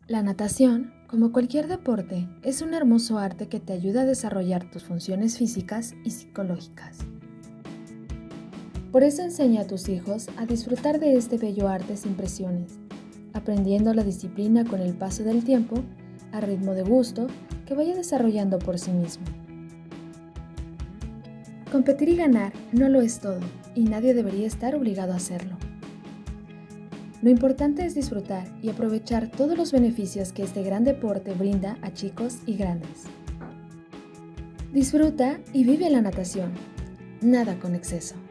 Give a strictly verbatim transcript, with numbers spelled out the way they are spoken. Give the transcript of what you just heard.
La natación, como cualquier deporte, es un hermoso arte que te ayuda a desarrollar tus funciones físicas y psicológicas. Por eso enseña a tus hijos a disfrutar de este bello arte sin presiones, aprendiendo la disciplina con el paso del tiempo, a ritmo de gusto que vaya desarrollando por sí mismo. Competir y ganar no lo es todo, y nadie debería estar obligado a hacerlo. Lo importante es disfrutar y aprovechar todos los beneficios que este gran deporte brinda a chicos y grandes. Disfruta y vive la natación. Nada con exceso.